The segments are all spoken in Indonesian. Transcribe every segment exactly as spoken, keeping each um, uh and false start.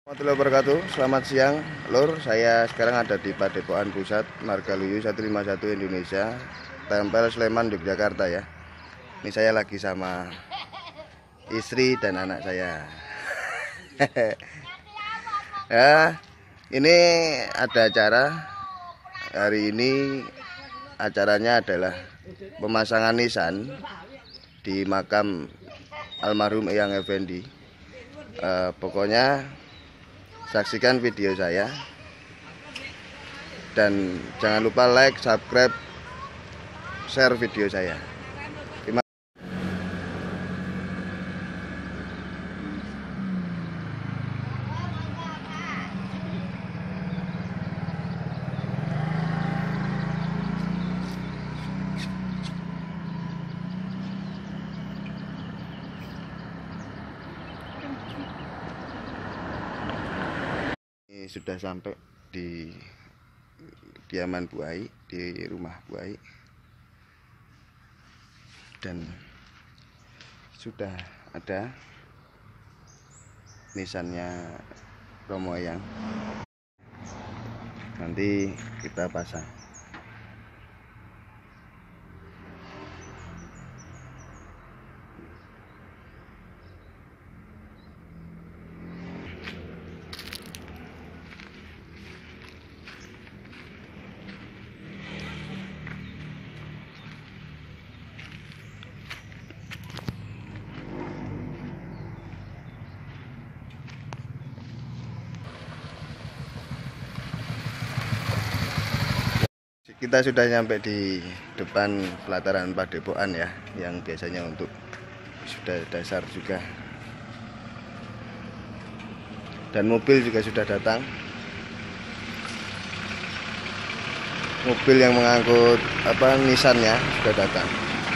Warahmatullahi wabarakatuh. Selamat siang, Lur. Saya sekarang ada di Padepokan Pusat, Margaluyu seratus lima puluh satu Indonesia, Tempel Sleman, Yogyakarta ya. Ini saya lagi sama istri dan anak saya. Ya, ini ada acara. Hari ini acaranya adalah pemasangan nisan di makam almarhum Eyang Effendi. Uh, pokoknya saksikan video saya dan jangan lupa like, subscribe, share video saya. Terima Ini sudah sampai di kediaman Bu Ai, di rumah Bu Ai, dan sudah ada nisannya Romo Eyang. Nanti kita pasang. Kita sudah sampai di depan pelataran Padepokan ya, yang biasanya untuk sudah dasar juga. Dan mobil juga sudah datang. Mobil yang mengangkut apa nisannya sudah datang.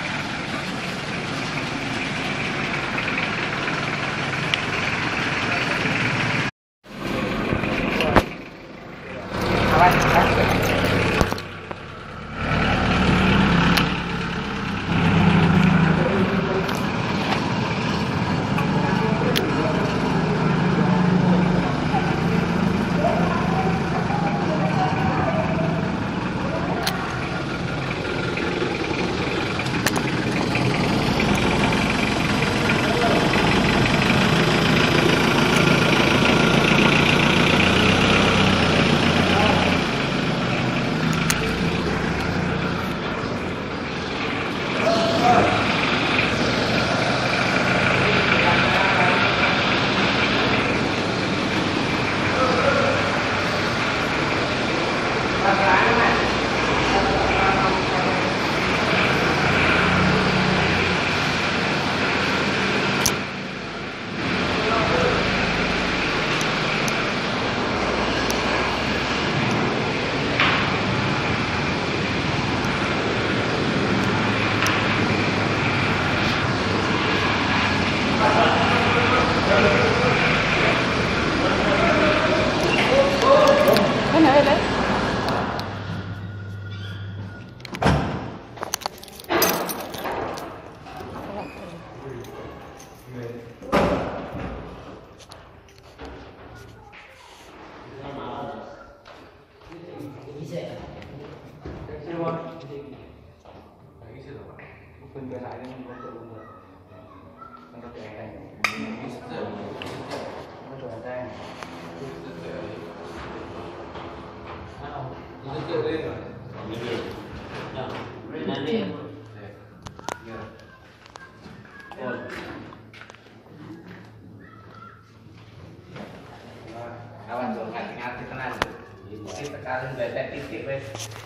Kawan dong, ngati-ngati tenan. Iki tekanan betek titik wis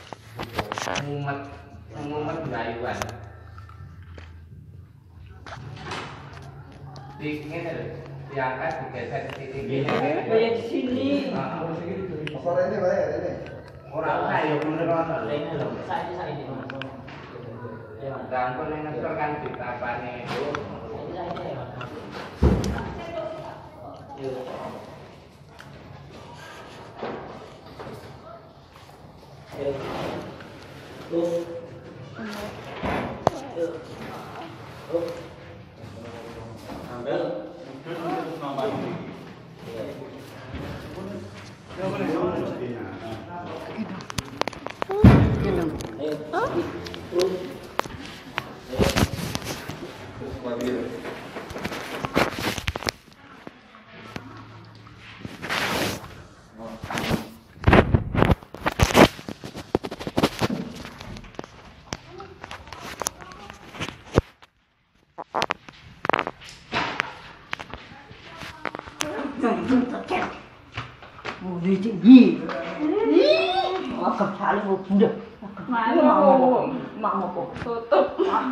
ngumet, ngumet gayuan. Di ngene lho, diangkat digeser titik ini. Kayak di sini. Heeh. Sore ini Pak ya, ini. Ora usah ya bener ono lho. Ini lho, saiki saiki Mas. Ya, Dangkul ning ngesor kan ditapane. saiki saiki ya, Mas. Yo. Yo. Tuh. Yo. Tuh. Ambil. Nomor. Iya. Mau tinggi. Makan saling mau bunda. Mau mau mau tutup.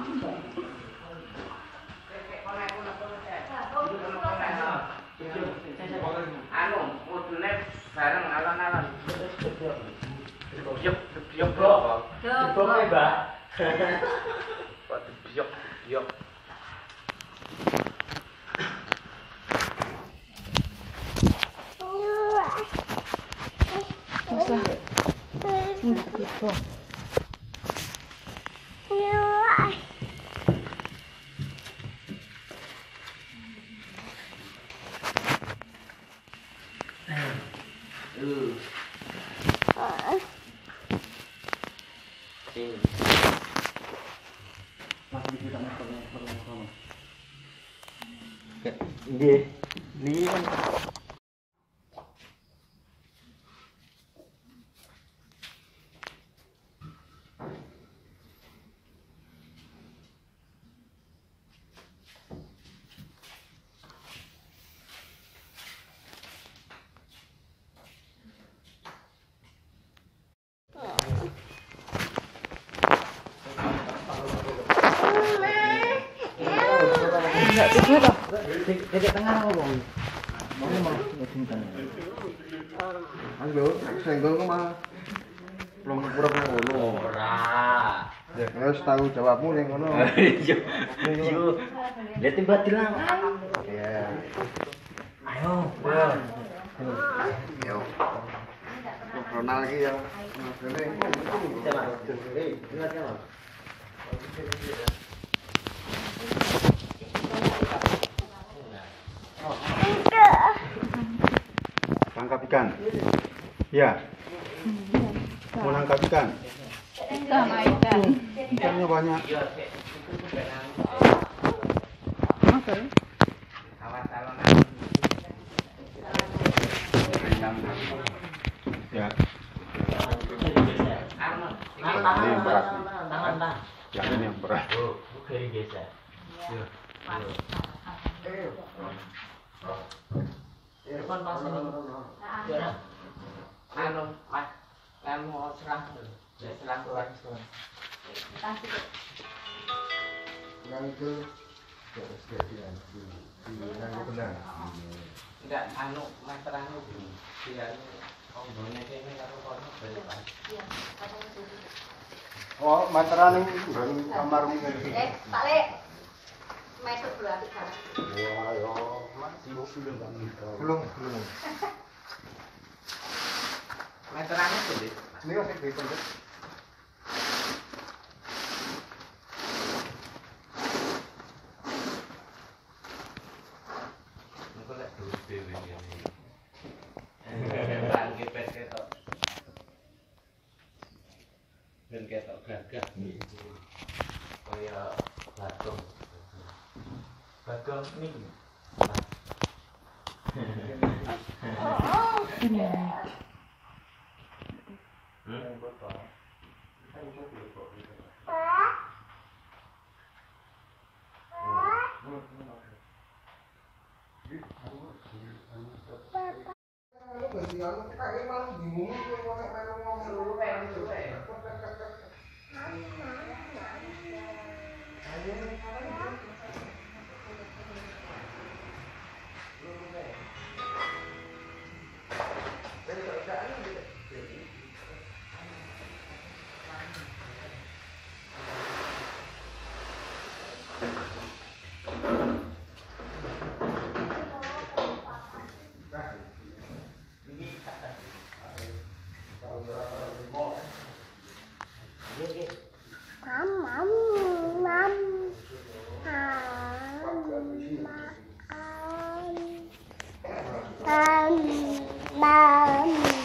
Anu, mudune bareng alon-alon. Biok, biok bro. Coba Mbak. Kok biok, biok. Nggih. Niki kan enggak tidur toh. Titik tengah apa, Bang? Mau mau ngedungkan. Anggo, senggol ku mah. Belum pura ngono. Ora. Ya wis tahu jawabmu ning ngono. Yo. Yo. Lihat tiba dilang. Iya. Ayo. Yo. Ronald iki ya. Tangkap ikan. Ya. Mau nangkap ikan. Sama ikan. Ikannya banyak. Oke. Awas alon-alon. Ya. Anu, Tangan, Ini yang berat. tangan, tangan, tangan. Yang ini yang berat. Oh, kiri geser. Depan pas ini. Ya. anu, Mas. Kamu serang dulu. Serang keluar semua. Yang itu harus jadian di yang benar. Enggak, anu, Mas terang dulu. Biar ombonya kene karo kono balik. Oh, materan ini baru kamar ini. Eh, Pak Le. Mesut berarti kan. Wah, yo, masih belum belum belum. Mas terang dulu. Ini masih di tempat. Engko lek duwe dhewe ngene. Bang kepet ketok. Ben ketok gagah. Kaya batung. Batung niki. Mom, mom.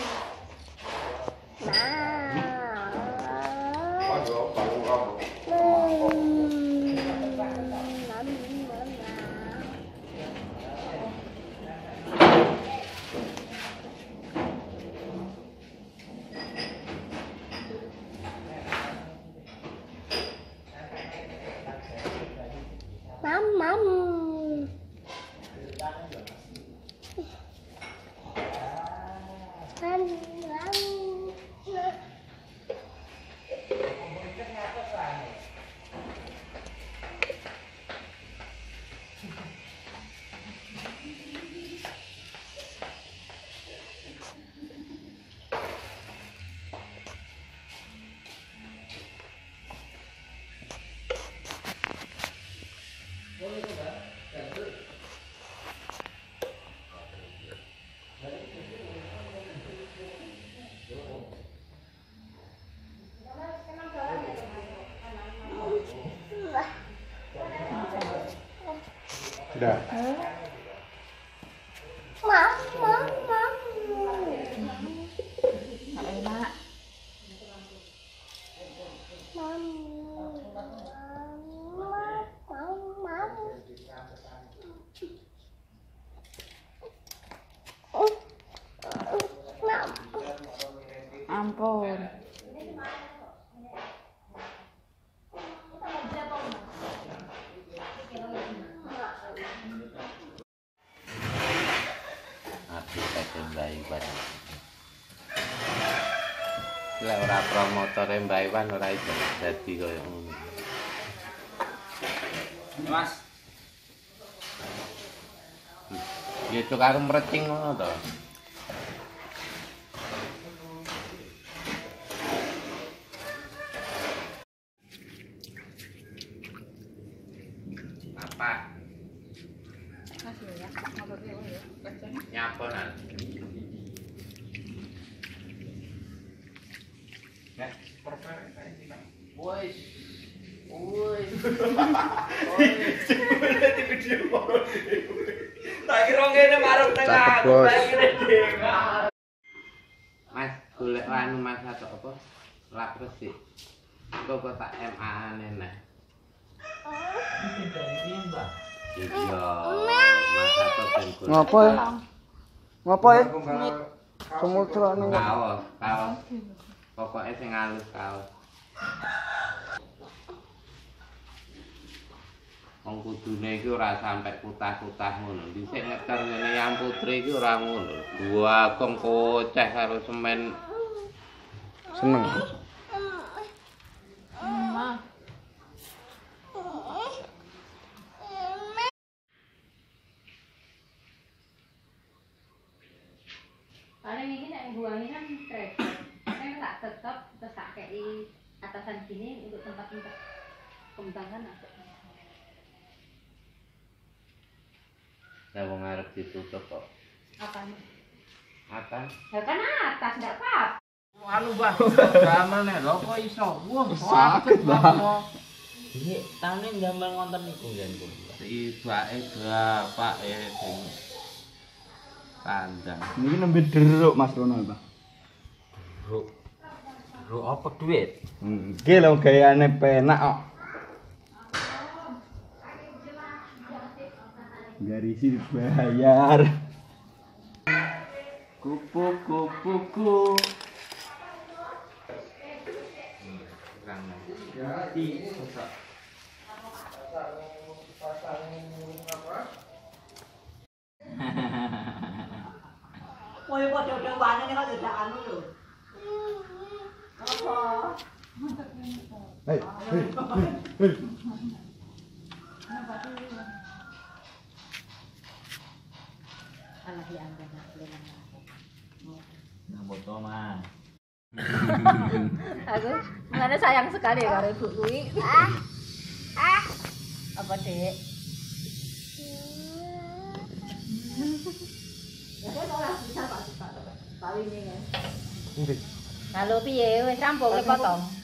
Udah. Mam, mam, mam. Nggak enak. Mam. Mam, mam. Ampun. Aduh, kate Mbak Iwan. Lek ora promotore Mbak Iwan ora iso dadi koyo ngono. Mas. Ya itu karo mrecing ngono to. Apa? Kasih ya. Ngobrol dulu ya. Nyapa nang? Nek perpere kae iki nang. Woi. Woi. Tak kira ngene marep nang Cakep, aku. Bos. Tak kira dhewe. Mas, golek anu Mas atau apa? Lap resik. Kok kok tak M A-ane nah. Iya, Mas atau ben golek. Ngapa ya? Ngapa ya? Semultra ning. Kaos, kaos. Pokoknya sing halus kaos. Wong kudune iki ora sampe kutah-kutah ngono. Dhisik ngeter ngene Yang Putri iki ora ngono. Dua gong koceh karo semen. Seneng. Ma. Paling ini nek buangnya kan tracker. Saya tak tetap terus tak kei atasan sini untuk tempat-tempat kembangan ada. Lah wong arep ditutup kok. Apanya? Apa? Ya kan atas enggak apa-apa. Anu, Mbah. Gamane lho kok iso. Wah, Sakit, Mbah. Ini tahun ini gambar ngonten niku jan ku. Tibake bapake sing kandang. Ini nembe deruk Mas Rono, Pak. Bro. Bro apa duit? Iki lho gayane penak kok. Garisi dibayar. Kupu-kupuku. Kang. Ganti. Woi kok dodong-dodongan ini kok tidak anu lho. Apa? Hei, hei, hei. Alah ya ampun, belum. Nah foto mah. Aku mana sayang sekali ya karo ibu kuwi. Ah. Ah. Apa, Dek? Ya kok ora bisa Pak Pak. Paling ini kan. Kalau piye wis rampung potong.